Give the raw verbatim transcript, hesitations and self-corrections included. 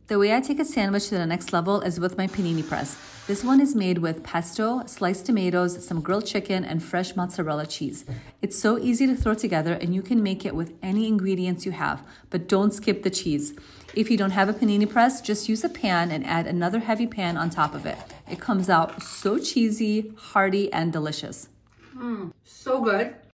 The way I take a sandwich to the next level is with my panini press. This one is made with pesto, sliced tomatoes, some grilled chicken, and fresh mozzarella cheese. It's so easy to throw together and you can make it with any ingredients you have, but don't skip the cheese. If you don't have a panini press, just use a pan and add another heavy pan on top of it. It comes out so cheesy, hearty, and delicious. Mmm, so good.